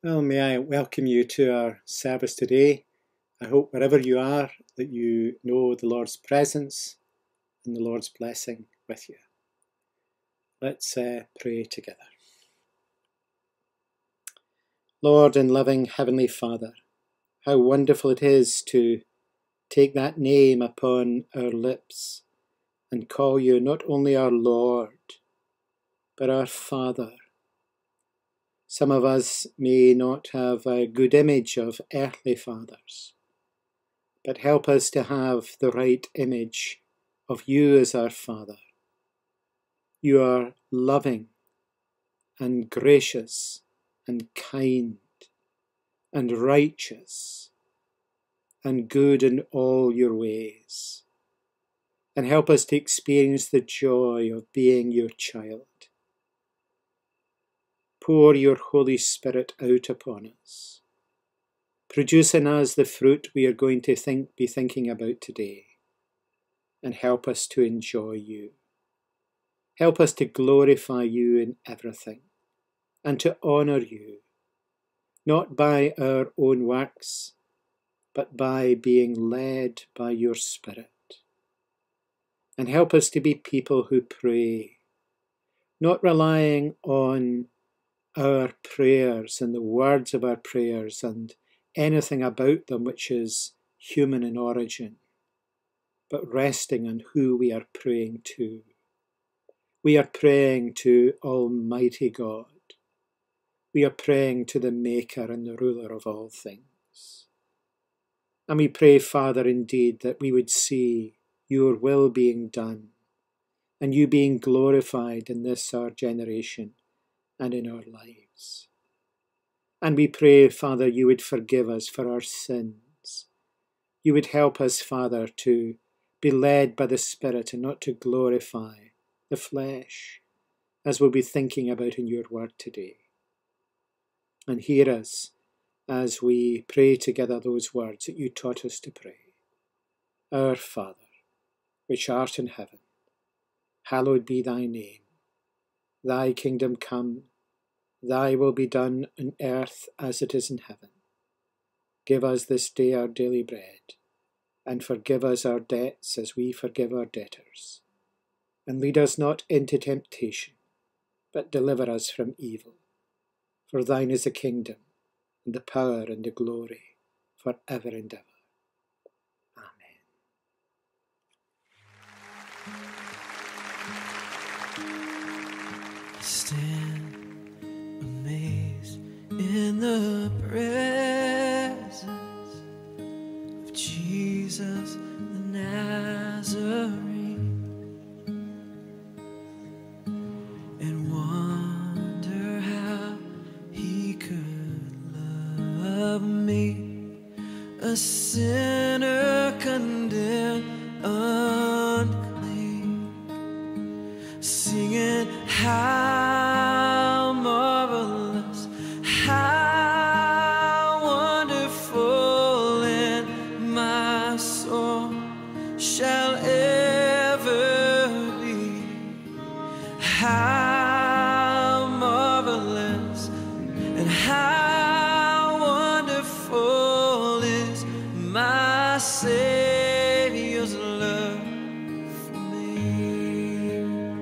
Well, may I welcome you to our service today. I hope wherever you are that you know the Lord's presence and the Lord's blessing with you. Let's pray together. Lord and loving Heavenly Father, how wonderful it is to take that name upon our lips and call you not only our Lord, but our Father. Some of us may not have a good image of earthly fathers, but help us to have the right image of you as our Father. You are loving and gracious and kind and righteous and good in all your ways. And help us to experience the joy of being your child. Pour your Holy Spirit out upon us. Produce in us the fruit we are going to be thinking about today. And help us to enjoy you. Help us to glorify you in everything and to honour you, not by our own works, but by being led by your Spirit. And help us to be people who pray, not relying on our prayers and the words of our prayers and anything about them which is human in origin, but resting on who we are praying to. We are praying to Almighty God. We are praying to the Maker and the Ruler of all things. And we pray, Father, indeed, that we would see your will being done and you being glorified in this our generation and in our lives. And we pray, Father, you would forgive us for our sins. You would help us, Father, to be led by the Spirit and not to glorify the flesh, as we'll be thinking about in your word today. And hear us as we pray together those words that you taught us to pray. Our Father, which art in heaven, hallowed be thy name. Thy kingdom come, thy will be done on earth as it is in heaven. Give us this day our daily bread, and forgive us our debts as we forgive our debtors. And lead us not into temptation, but deliver us from evil. For thine is the kingdom, and the power, and the glory, for ever and ever. Stand amazed in the presence of Jesus the Nazarene, and wonder how he could love me, a sinner condemned unclean, singing how marvelous, how wonderful, and my soul shall ever be. How marvelous and how wonderful is my Savior's love for me.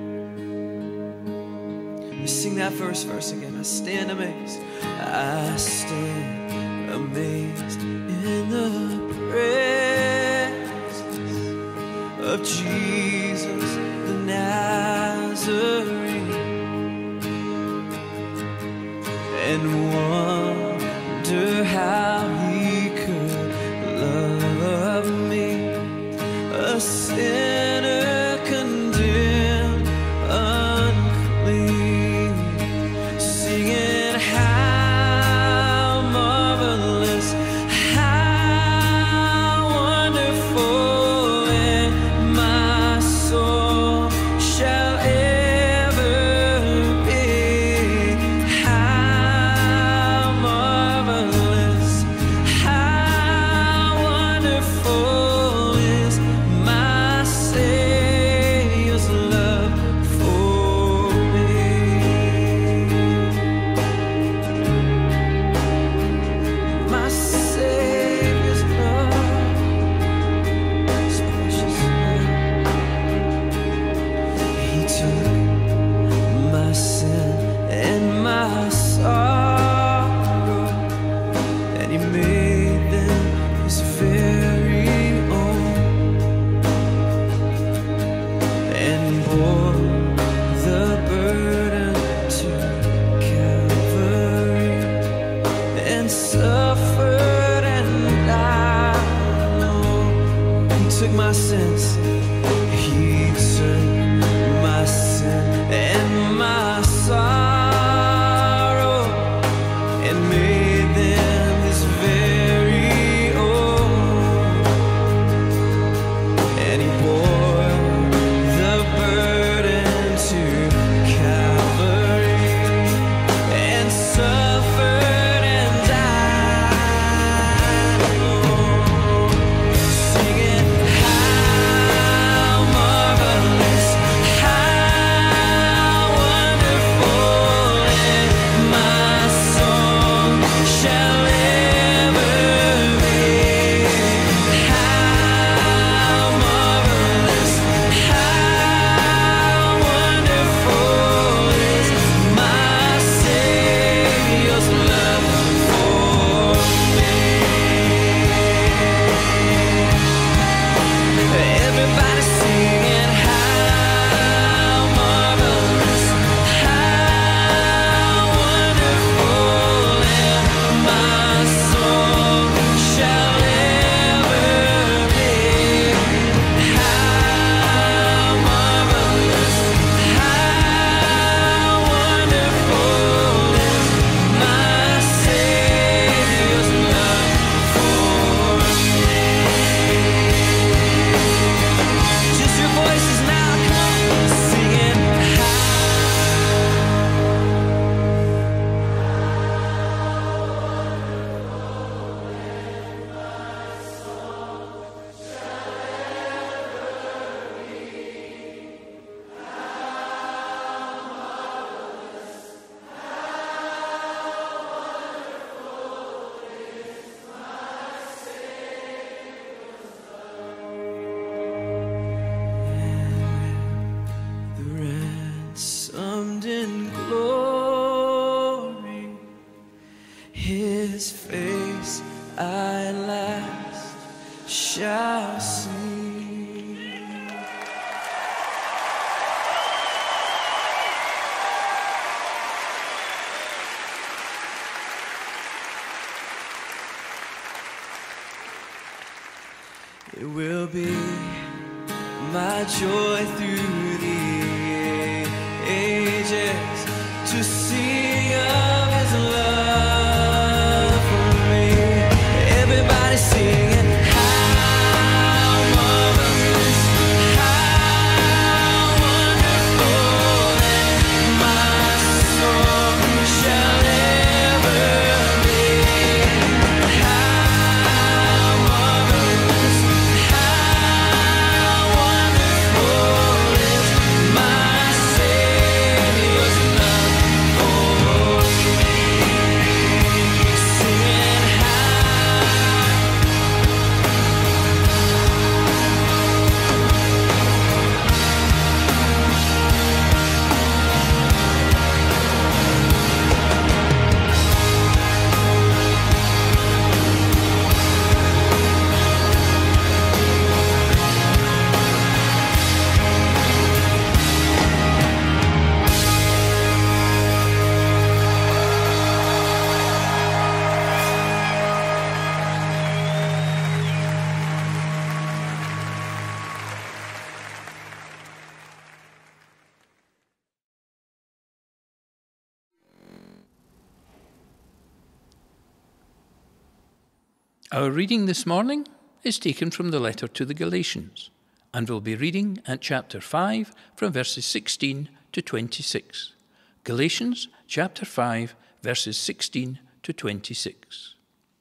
Let's sing that first verse again. I stand amazed. I stand amazed in the presence of Jesus the Nazarene, and wonder how he could love me, a sinner condemned unclean, singing how marvelous, how wonderful, and my soul shall ever be. How It will be my joy through the ages to sing of His love for me. Everybody singing, how marvelous, how wonderful that my song shall ever be. How marvelous, how wonderful is my Savior's love for me. Singing Our reading this morning is taken from the letter to the Galatians, and we'll be reading at chapter 5 from verses 16 to 26. Galatians chapter 5, verses 16 to 26.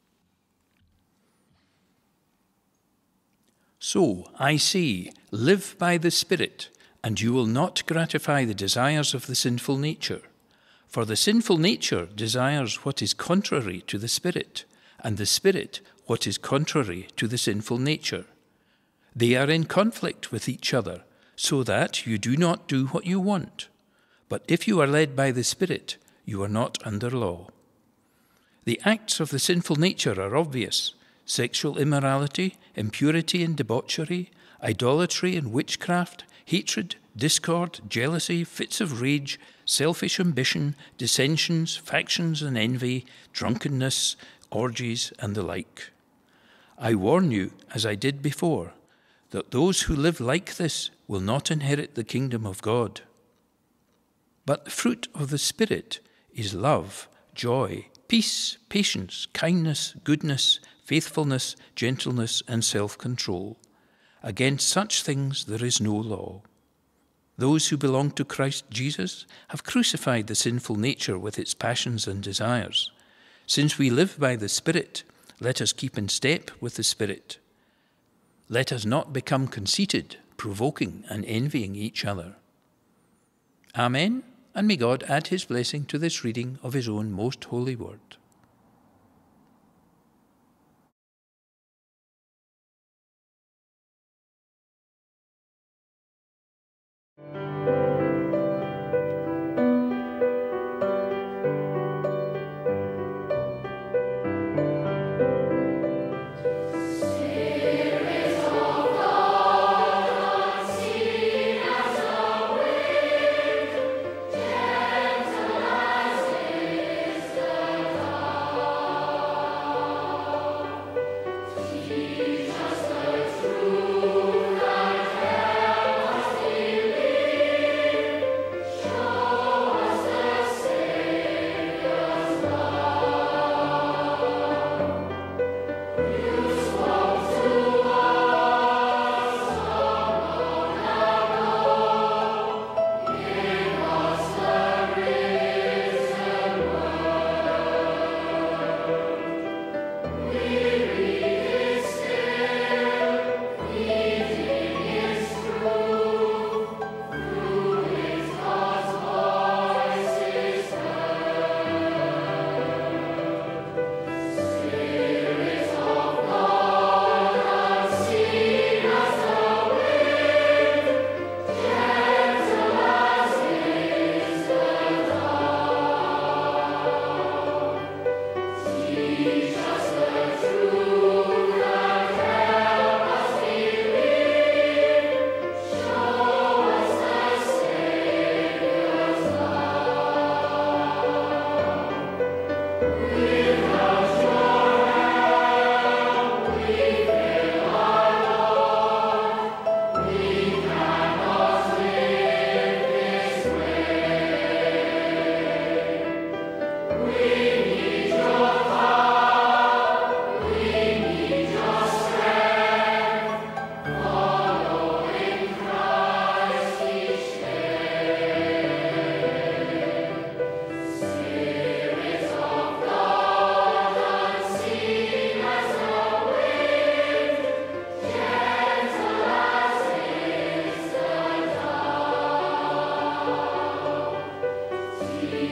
So, I say, live by the Spirit, and you will not gratify the desires of the sinful nature. For the sinful nature desires what is contrary to the Spirit, and the Spirit what is contrary to the sinful nature. They are in conflict with each other, so that you do not do what you want. But if you are led by the Spirit, you are not under law. The acts of the sinful nature are obvious: sexual immorality, impurity and debauchery, idolatry and witchcraft, hatred, discord, jealousy, fits of rage, selfish ambition, dissensions, factions and envy, drunkenness, orgies, and the like. I warn you, as I did before, that those who live like this will not inherit the kingdom of God. But the fruit of the Spirit is love, joy, peace, patience, kindness, goodness, faithfulness, gentleness, and self-control. Against such things there is no law. Those who belong to Christ Jesus have crucified the sinful nature with its passions and desires. Since we live by the Spirit, let us keep in step with the Spirit. Let us not become conceited, provoking and envying each other. Amen, and may God add His blessing to this reading of His own most holy word.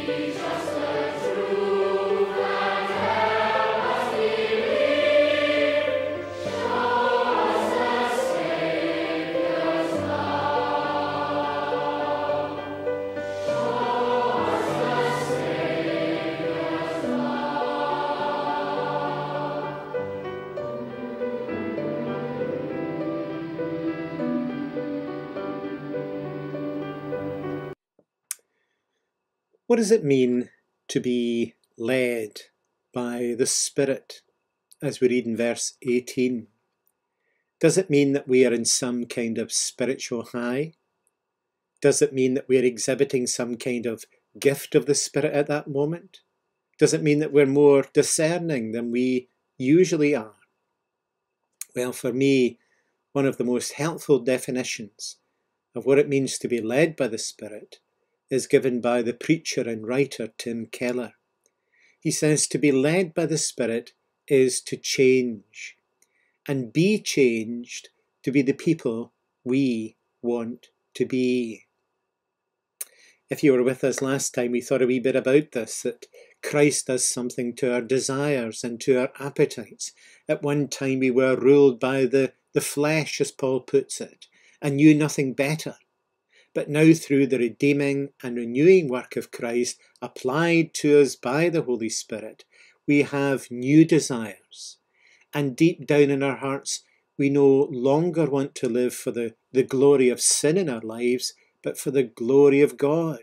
What does it mean to be led by the Spirit, as we read in verse 18? Does it mean that we are in some kind of spiritual high? Does it mean that we are exhibiting some kind of gift of the Spirit at that moment? Does it mean that we're more discerning than we usually are? Well, for me, one of the most helpful definitions of what it means to be led by the Spirit is given by the preacher and writer Tim Keller. He says to be led by the Spirit is to change and be changed to be the people we want to be. If you were with us last time, we thought a wee bit about this, that Christ does something to our desires and to our appetites. At one time we were ruled by the flesh, as Paul puts it, and knew nothing better. But now through the redeeming and renewing work of Christ applied to us by the Holy Spirit, we have new desires. And deep down in our hearts, we no longer want to live for the glory of sin in our lives, but for the glory of God.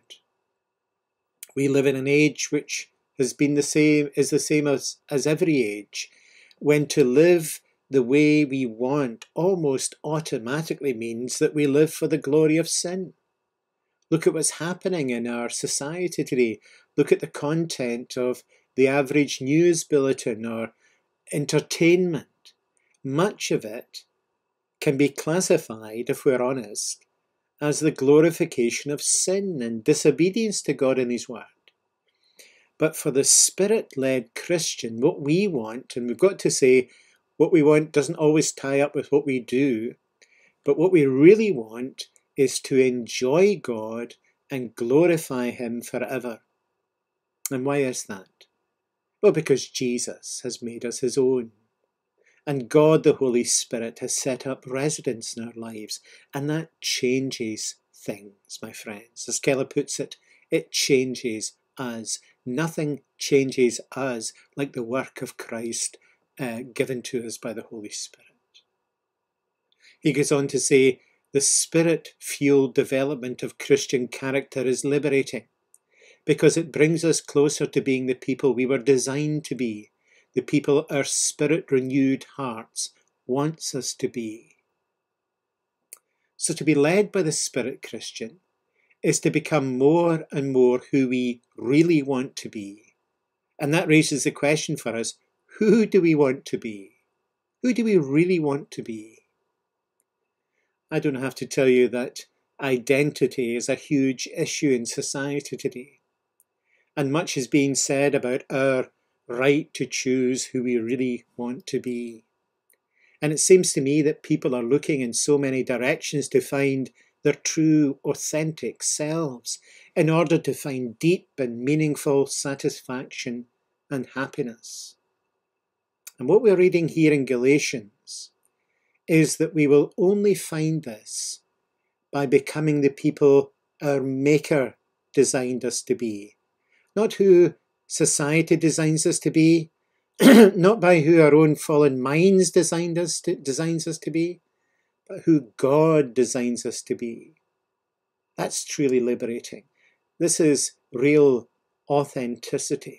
We live in an age which is the same as every age, when to live the way we want almost automatically means that we live for the glory of sin. Look at what's happening in our society today. Look at the content of the average news bulletin or entertainment. Much of it can be classified, if we're honest, as the glorification of sin and disobedience to God and His Word. But for the Spirit-led Christian, what we want, and we've got to say, what we want doesn't always tie up with what we do, but what we really want is to enjoy God and glorify Him forever. And why is that? Well, because Jesus has made us His own. And God, the Holy Spirit, has set up residence in our lives. And that changes things, my friends. As Keller puts it, it changes us. Nothing changes us like the work of Christ given to us by the Holy Spirit. He goes on to say, the Spirit-fueled development of Christian character is liberating because it brings us closer to being the people we were designed to be, the people our Spirit-renewed hearts wants us to be. So to be led by the Spirit, Christian, is to become more and more who we really want to be. And that raises the question for us, who do we want to be? Who do we really want to be? I don't have to tell you that identity is a huge issue in society today. And much is being said about our right to choose who we really want to be. And it seems to me that people are looking in so many directions to find their true, authentic selves in order to find deep and meaningful satisfaction and happiness. And what we're reading here in Galatians is that we will only find this by becoming the people our Maker designed us to be. Not who society designs us to be, not by who our own fallen minds designs us to be, but who God designs us to be. That's truly liberating. This is real authenticity.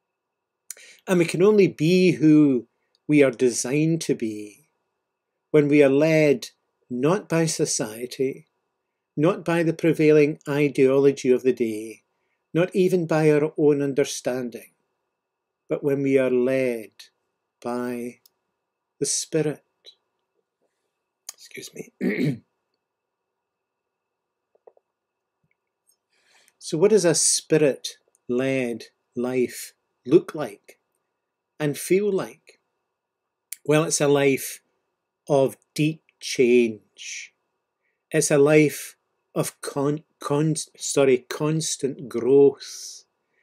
And we can only be who we are designed to be when we are led not by society, not by the prevailing ideology of the day, not even by our own understanding, but when we are led by the Spirit. Excuse me. So what does a Spirit-led life look like and feel like? Well, it's a life of deep change. It's a life of constant growth.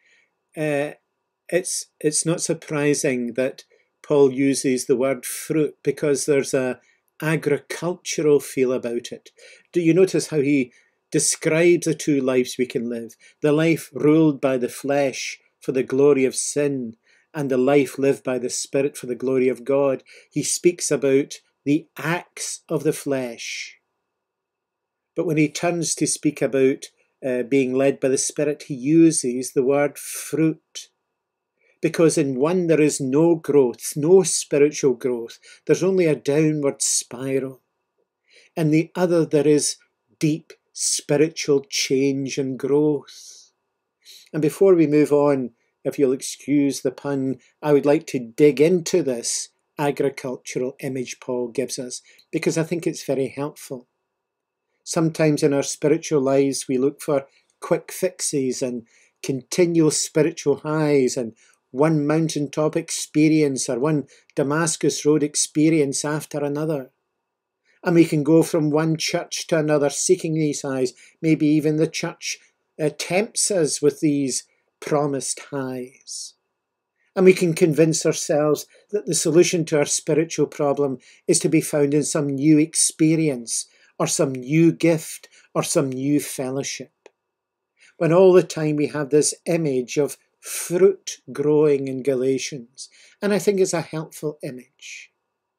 it's not surprising that Paul uses the word fruit, because there's a agricultural feel about it. Do you notice how he describes the two lives we can live? The life ruled by the flesh for the glory of sin, and the life lived by the Spirit for the glory of God. He speaks about the acts of the flesh. But when he turns to speak about being led by the Spirit, he uses the word fruit. Because in one there is no growth, no spiritual growth. There's only a downward spiral. In the other there is deep spiritual change and growth. And before we move on, if you'll excuse the pun, I would like to dig into this agricultural image Paul gives us, because I think it's very helpful. Sometimes in our spiritual lives we look for quick fixes and continual spiritual highs, and one mountaintop experience or one Damascus Road experience after another. And we can go from one church to another seeking these highs. Maybe even the church tempts us with these promised highs. And we can convince ourselves that the solution to our spiritual problem is to be found in some new experience or some new gift or some new fellowship. When all the time we have this image of fruit growing in Galatians, and I think it's a helpful image.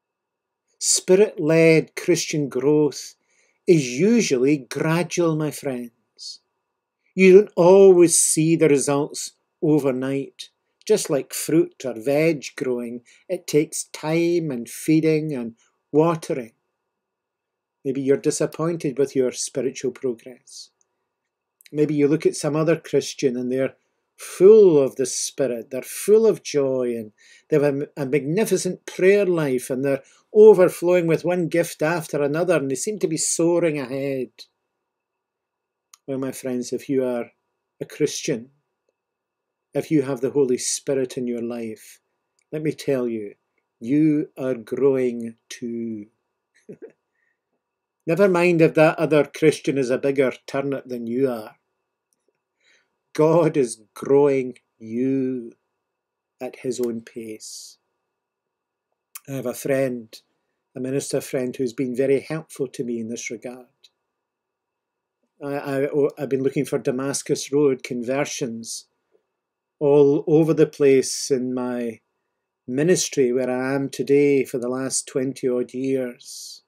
Spirit-led Christian growth is usually gradual, my friends. You don't always see the results overnight. Just like fruit or veg growing, it takes time and feeding and watering. Maybe you're disappointed with your spiritual progress. Maybe you look at some other Christian and they're full of the Spirit, they're full of joy, and they have a magnificent prayer life, and they're overflowing with one gift after another, and they seem to be soaring ahead. Well, my friends, if you are a Christian, if you have the Holy Spirit in your life, let me tell you, you are growing too. Never mind if that other Christian is a bigger turnip than you are. God is growing you at his own pace. I have a friend, a minister friend, who's been very helpful to me in this regard. I've been looking for Damascus Road conversions all over the place in my ministry where I am today for the last 20 odd years.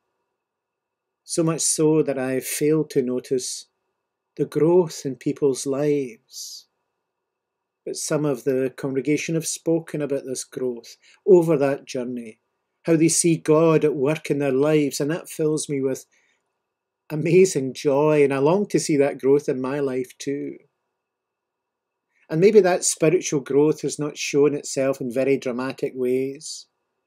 So much so that I failed to notice the growth in people's lives. But some of the congregation have spoken about this growth over that journey, how they see God at work in their lives, and that fills me with amazing joy, and I long to see that growth in my life too. And maybe that spiritual growth has not shown itself in very dramatic ways,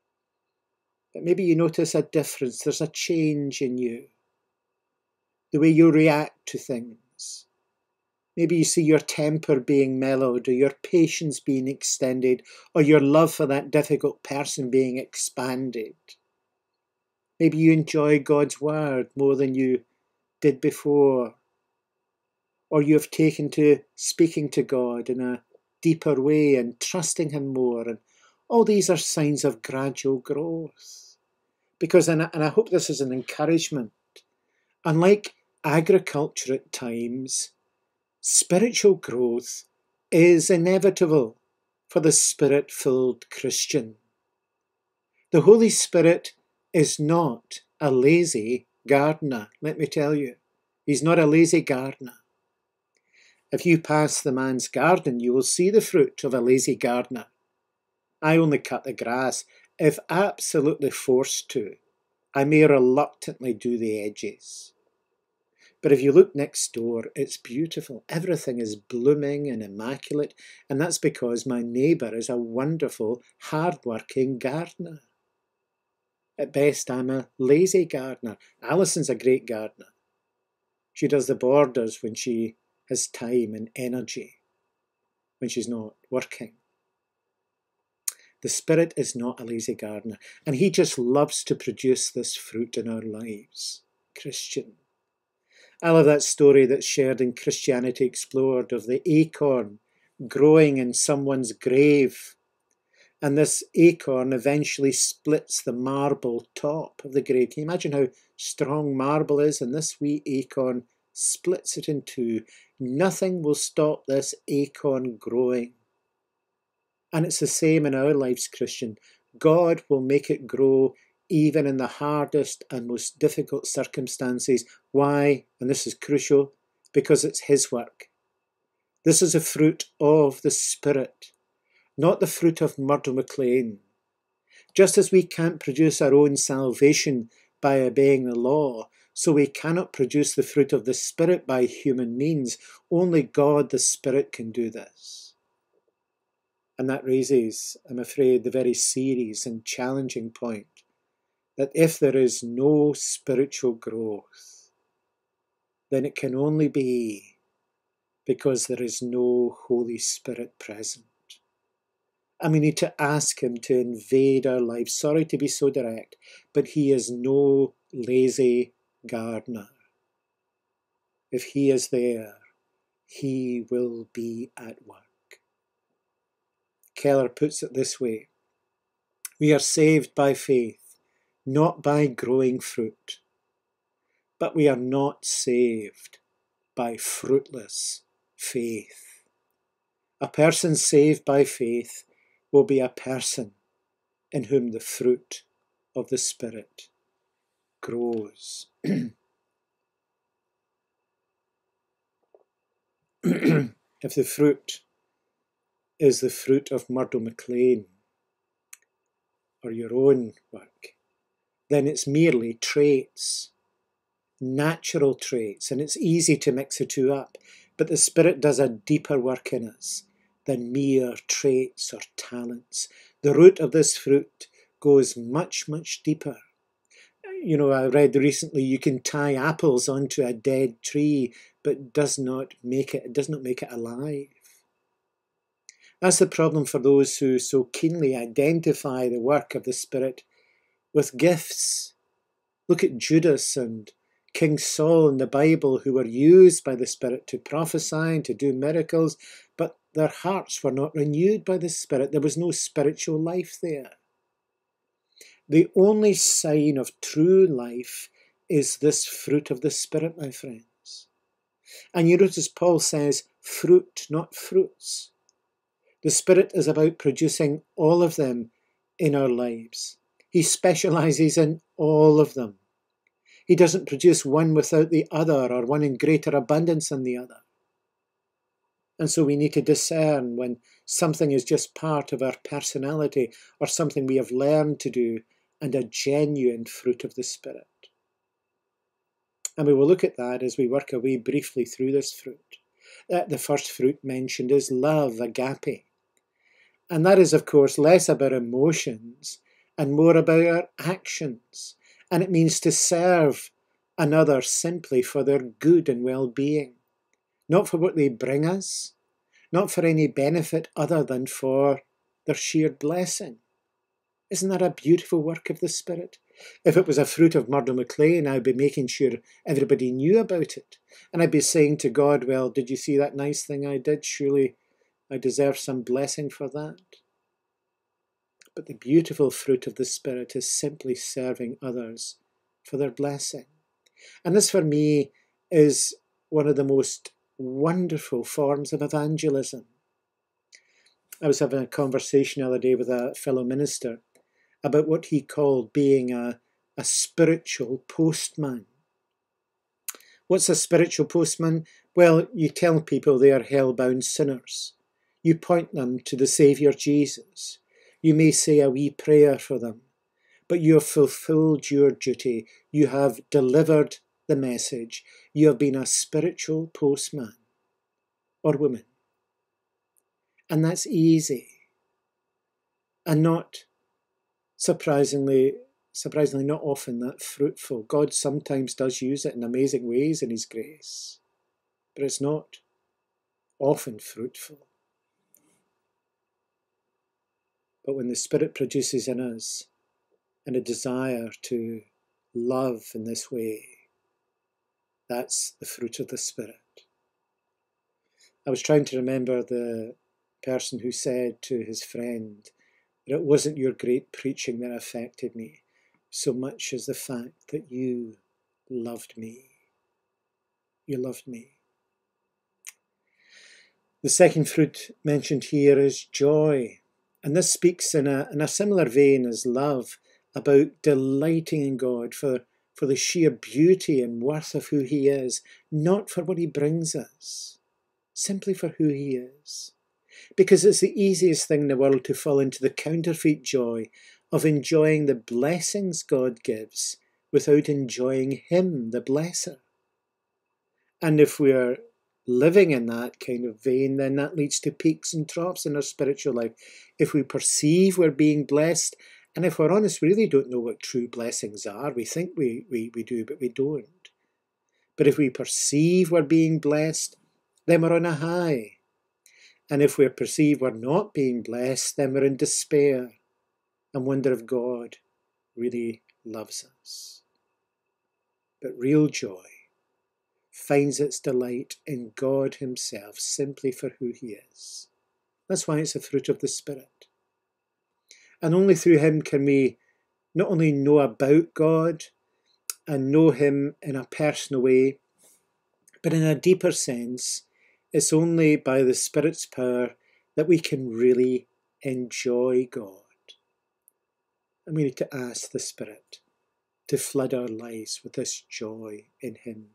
but maybe you notice a difference, there's a change in you, the way you react to things. Maybe you see your temper being mellowed, or your patience being extended, or your love for that difficult person being expanded. Maybe you enjoy God's word more than you did before, or you have taken to speaking to God in a deeper way and trusting him more. And all these are signs of gradual growth. Because, and I hope this is an encouragement, unlike agriculture at times, spiritual growth is inevitable for the Spirit-filled Christian. The Holy Spirit is not a lazy gardener, let me tell you. He's not a lazy gardener. If you pass the man's garden, you will see the fruit of a lazy gardener. I only cut the grass if absolutely forced to. I may reluctantly do the edges. But if you look next door, it's beautiful. Everything is blooming and immaculate, and that's because my neighbour is a wonderful, hard-working gardener. At best, I'm a lazy gardener. Alison's a great gardener. She does the borders when she has time and energy, when she's not working. The Spirit is not a lazy gardener, and he just loves to produce this fruit in our lives. Christian. I love that story that's shared in Christianity Explored of the acorn growing in someone's grave, and this acorn eventually splits the marble top of the grave. Can you imagine how strong marble is? And this wee acorn splits it in two. Nothing will stop this acorn growing. And it's the same in our lives, Christian. God will make it grow even in the hardest and most difficult circumstances. Why? And this is crucial, because it's his work. This is a fruit of the Spirit, not the fruit of Murdo Maclean. Just as we can't produce our own salvation by obeying the law, so we cannot produce the fruit of the Spirit by human means. Only God, the Spirit, can do this. And that raises, I'm afraid, the very serious and challenging point that if there is no spiritual growth, then it can only be because there is no Holy Spirit present. And we need to ask him to invade our lives. Sorry to be so direct, but he is no lazy gardener. If he is there, he will be at work. Keller puts it this way: we are saved by faith, not by growing fruit, but we are not saved by fruitless faith. A person saved by faith will be a person in whom the fruit of the Spirit grows. If the fruit is the fruit of Murdo Maclean or your own work, then it's merely traits, natural traits, and it's easy to mix the two up. But the Spirit does a deeper work in us than mere traits or talents. The root of this fruit goes much, much deeper. You know, I read recently you can tie apples onto a dead tree, but it does not make it alive. That's the problem for those who so keenly identify the work of the Spirit with gifts. Look at Judas and King Saul in the Bible, who were used by the Spirit to prophesy and to do miracles, but their hearts were not renewed by the Spirit. There was no spiritual life there. The only sign of true life is this fruit of the Spirit, my friends. And you notice Paul says fruit, not fruits. The Spirit is about producing all of them in our lives. He specializes in all of them. He doesn't produce one without the other, or one in greater abundance than the other. And so we need to discern when something is just part of our personality or something we have learned to do, and a genuine fruit of the Spirit. And we will look at that as we work our way briefly through this fruit. The first fruit mentioned is love, agape. And that is, of course, less about emotions and more about our actions. And it means to serve another simply for their good and well-being, not for what they bring us, not for any benefit other than for their sheer blessing. Isn't that a beautiful work of the Spirit? If it was a fruit of Murdo Maclean, I'd be making sure everybody knew about it. And I'd be saying to God, well, did you see that nice thing I did? Surely I deserve some blessing for that. But the beautiful fruit of the Spirit is simply serving others for their blessing. And this, for me, is one of the most wonderful forms of evangelism. I was having a conversation the other day with a fellow minister about what he called being a spiritual postman. What's a spiritual postman? Well, you tell people they are hell-bound sinners. You point them to the Saviour Jesus. You may say a wee prayer for them, but you have fulfilled your duty. You have delivered the message. You have been a spiritual postman or woman. And that's easy. And not surprisingly not often that fruitful. God sometimes does use it in amazing ways in his grace, but it's not often fruitful. But when the Spirit produces in us and a desire to love in this way, that's the fruit of the Spirit. I was trying to remember the person who said to his friend that it wasn't your great preaching that affected me so much as the fact that you loved me. You loved me. The second fruit mentioned here is joy. And this speaks in a similar vein as love, about delighting in God for the sheer beauty and worth of who he is, not for what he brings us, simply for who he is. Because it's the easiest thing in the world to fall into the counterfeit joy of enjoying the blessings God gives without enjoying him, the blesser. And if we're living in that kind of vein, then that leads to peaks and troughs in our spiritual life. If we perceive we're being blessed, and if we're honest, we really don't know what true blessings are. We think we do, but we don't. But if we perceive we're being blessed, then we're on a high. And if we perceive we're not being blessed, then we're in despair and wonder if God really loves us. But real joy finds its delight in God himself, simply for who he is. That's why it's a fruit of the Spirit. And only through him can we not only know about God and know him in a personal way, but in a deeper sense, it's only by the Spirit's power that we can really enjoy God. And we need to ask the Spirit to flood our lives with this joy in him.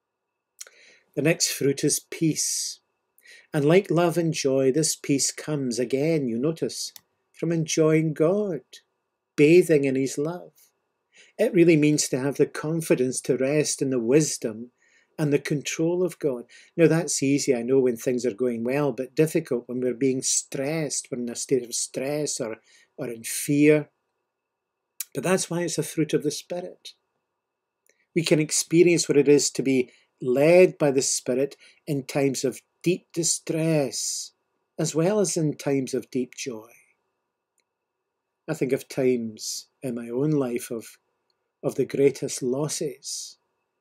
The next fruit is peace. And like love and joy, this peace comes, again, you notice, from enjoying God, bathing in his love. It really means to have the confidence to rest in the wisdom and the control of God. Now that's easy, I know, when things are going well, but difficult when we're being stressed, we're in a state of stress or in fear. But that's why it's a fruit of the Spirit. We can experience what it is to be led by the Spirit in times of deep distress, as well as in times of deep joy. I think of times in my own life of the greatest losses,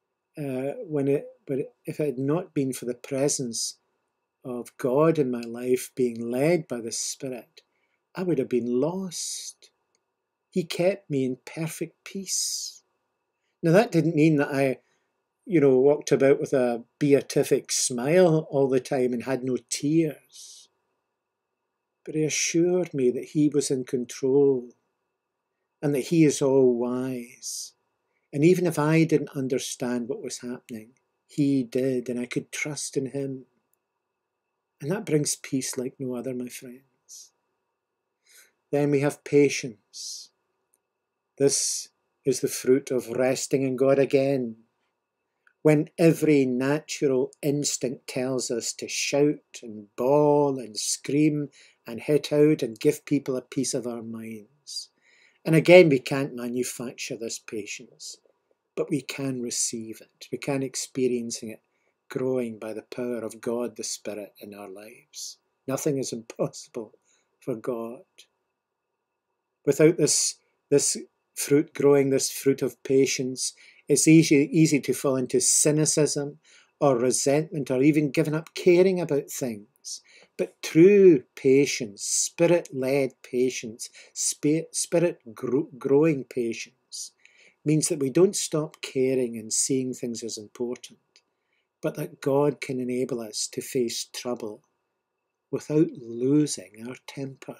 if it had not been for the presence of God in my life, being led by the Spirit, I would have been lost. He kept me in perfect peace. Now that didn't mean that I walked about with a beatific smile all the time and had no tears. But he assured me that he was in control and that he is all wise. And even if I didn't understand what was happening, he did, and I could trust in him. And that brings peace like no other, my friends. Then we have patience. This is the fruit of resting in God again. When every natural instinct tells us to shout and bawl and scream and hit out and give people a piece of our minds. And again, we can't manufacture this patience, but we can receive it. We can experience it growing by the power of God, the Spirit, in our lives. Nothing is impossible for God. Without this fruit growing, this fruit of patience, it's easy to fall into cynicism or resentment or even giving up caring about things. But true patience, Spirit-led patience, Spirit-growing patience, means that we don't stop caring and seeing things as important, but that God can enable us to face trouble without losing our temper.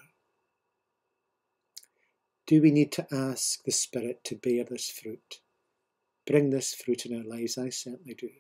Do we need to ask the Spirit to bear this fruit? Bring this fruit in our lives? I certainly do.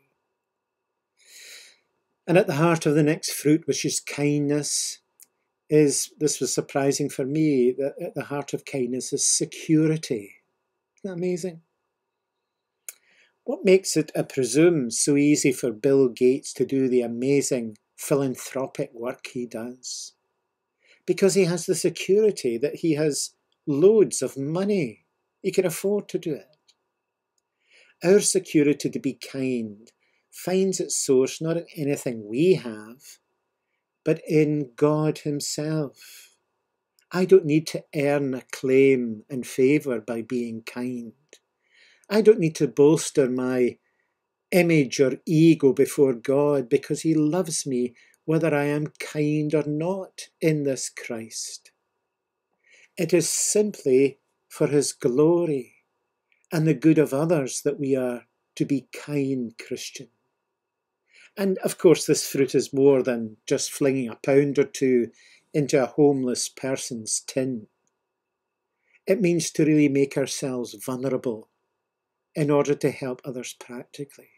And at the heart of the next fruit, which is kindness, this was surprising for me, that at the heart of kindness is security. Isn't that amazing? What makes it, I presume, so easy for Bill Gates to do the amazing philanthropic work he does? Because he has the security that he has loads of money. He can afford to do it. Our security to be kind finds its source not in anything we have, but in God himself. I don't need to earn acclaim and favour by being kind. I don't need to bolster my image or ego before God, because he loves me whether I am kind or not in this Christ. It is simply for his glory and the good of others that we are to be kind Christians. And of course, this fruit is more than just flinging a pound or two into a homeless person's tin. It means to really make ourselves vulnerable in order to help others practically.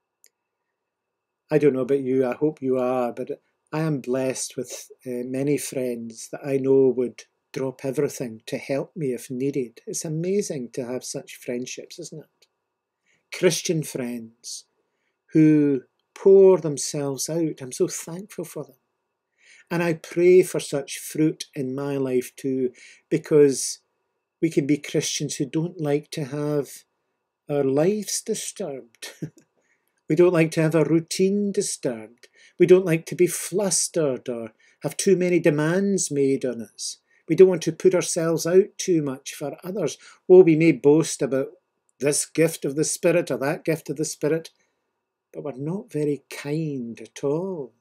I don't know about you, I hope you are, but I am blessed with many friends that I know would drop everything to help me if needed. It's amazing to have such friendships, isn't it? Christian friends who pour themselves out. I'm so thankful for them. And I pray for such fruit in my life too, because we can be Christians who don't like to have our lives disturbed. We don't like to have our routine disturbed. We don't like to be flustered or have too many demands made on us. We don't want to put ourselves out too much for others. Oh, we may boast about this gift of the Spirit or that gift of the Spirit, but we're not very kind at all.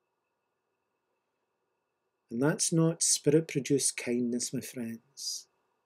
And that's not Spirit-produced kindness, my friends.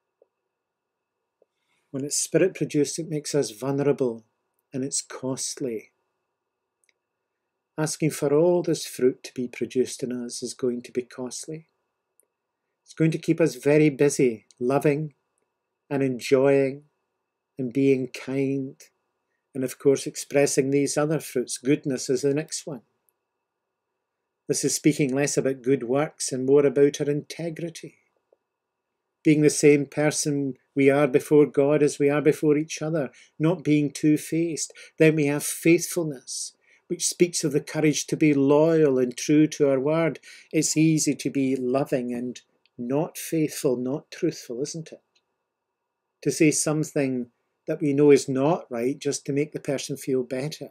When it's Spirit-produced, it makes us vulnerable and it's costly. Asking for all this fruit to be produced in us is going to be costly. It's going to keep us very busy, loving and enjoying and being kind. And of course, expressing these other fruits. Goodness is the next one. This is speaking less about good works and more about our integrity. Being the same person we are before God as we are before each other, not being two-faced. Then we have faithfulness, which speaks of the courage to be loyal and true to our word. It's easy to be loving and not faithful, not truthful, isn't it? To say something that we know is not right just to make the person feel better.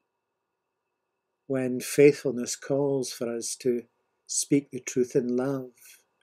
When faithfulness calls for us to speak the truth in love.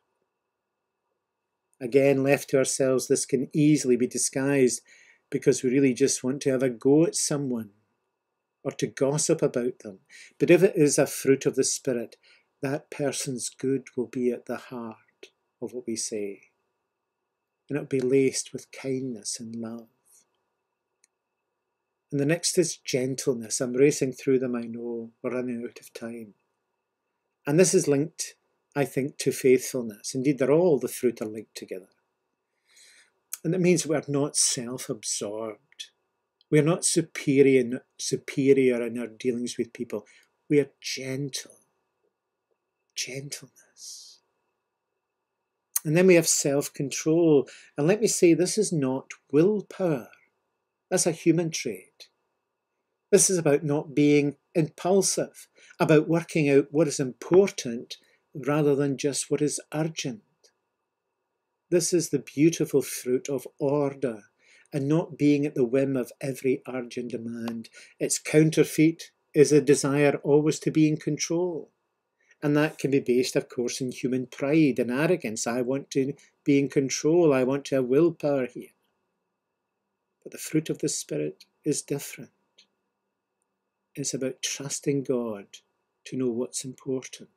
Again, left to ourselves, this can easily be disguised because we really just want to have a go at someone or to gossip about them. But if it is a fruit of the Spirit, that person's good will be at the heart of what we say. And it'll be laced with kindness and love. And the next is gentleness. I'm racing through them, I know. We're running out of time. And this is linked, I think, to faithfulness. Indeed, the fruit are linked together. And it means we're not self-absorbed. We're not superior in our dealings with people. We are gentle. Gentleness. And then we have self-control. And let me say, this is not willpower. That's a human trait. This is about not being impulsive, about working out what is important rather than just what is urgent. This is the beautiful fruit of order and not being at the whim of every urgent demand. Its counterfeit is a desire always to be in control. And that can be based, of course, in human pride and arrogance. I want to be in control. I want to have willpower here. But the fruit of the Spirit is different. It's about trusting God to know what's important.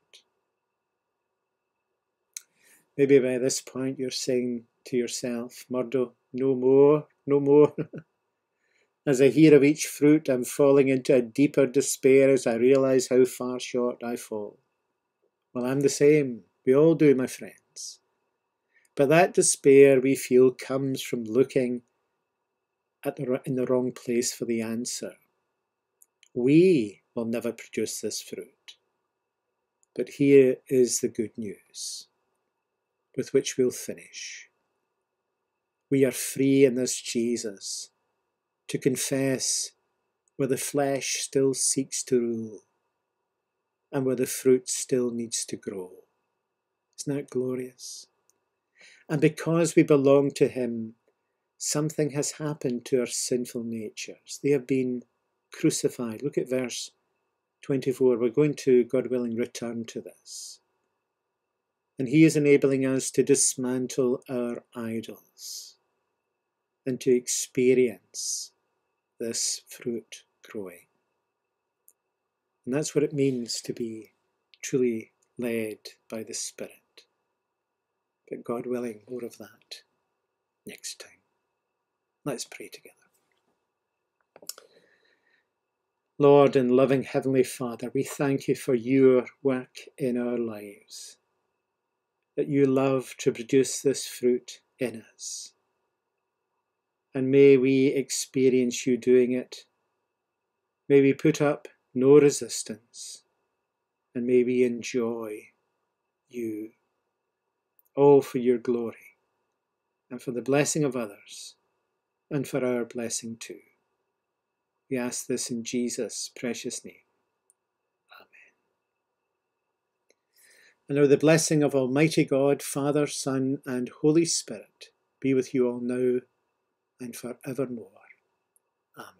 Maybe by this point you're saying to yourself, Murdo, no more, no more. As I hear of each fruit, I'm falling into a deeper despair as I realise how far short I fall. Well, I'm the same. We all do, my friends. But that despair we feel comes from looking in the wrong place for the answer. We will never produce this fruit. But here is the good news, with which we'll finish. We are free in this Jesus to confess where the flesh still seeks to rule and where the fruit still needs to grow. Isn't that glorious? And because we belong to him, something has happened to our sinful natures. They have been crucified. Look at verse 24. We're going to, God willing, return to this. And he is enabling us to dismantle our idols and to experience this fruit growing. And that's what it means to be truly led by the Spirit. But God willing, more of that next time. Let's pray together. Lord and loving Heavenly Father, we thank you for your work in our lives, that you love to produce this fruit in us. And may we experience you doing it. May we put up no resistance, and may we enjoy you, all for your glory, and for the blessing of others, and for our blessing too. We ask this in Jesus' precious name. Amen. And now the blessing of Almighty God, Father, Son, and Holy Spirit be with you all now and forevermore. Amen.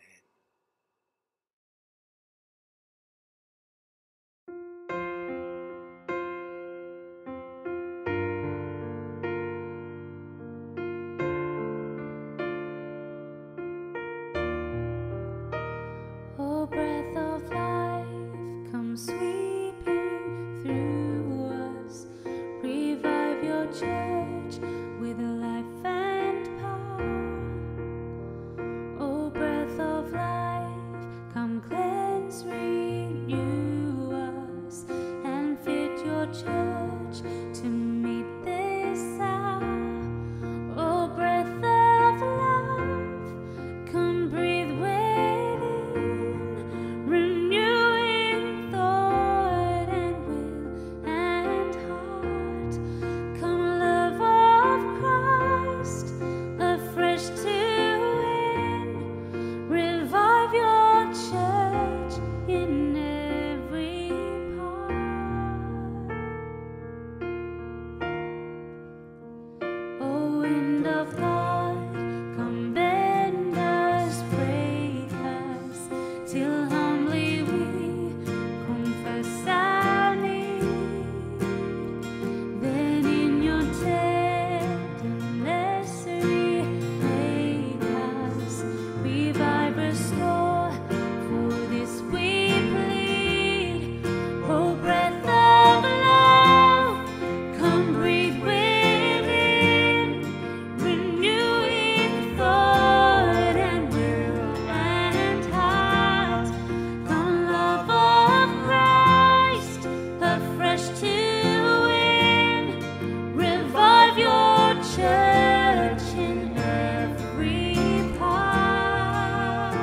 O breath of life, come sweeping through us. Revive your church with life and power. O breath of life, come cleanse, renew us, and fit your church to meet this hour. O breath of love, come breathe within, renewing thought and will and heart. Come, love of Christ, afresh to win, revive your church in every part. O wind of God, come bend us, break us, till humbly we confess our need. Then in your tenderness remake us, revive, restore, for this we plead. O breath of love, come breathe within, renewing thought and will and heart. Come, love of Christ, afresh to win, revive your church in every part.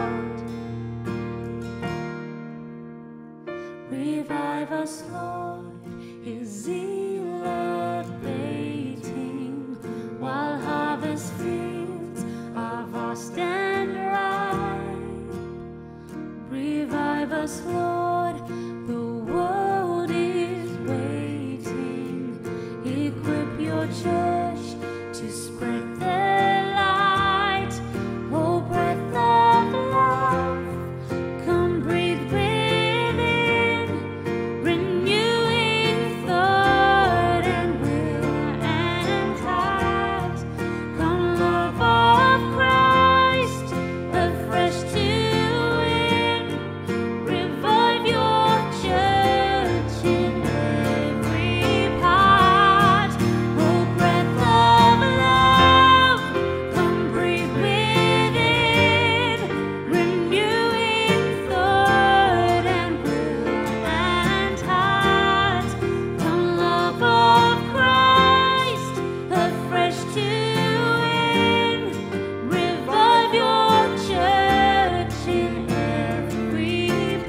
Revive us, Lord, His zeal abating, while harvest fields are vast and ripe. Revive us, Lord, the world is waiting. Equip your church to spread the light. O breath of love, come breathe within, renewing thought and will and heart. Come, love of Christ, afresh to win, revive your church in every part. O breath of love, come breathe within, renewing thought and will and heart. Come, love of Christ, afresh to win, revive your church in every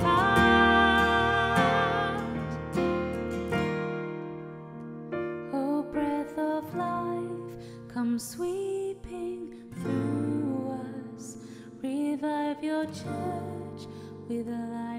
part. O breath of life, come sweeping through us, revive your church with life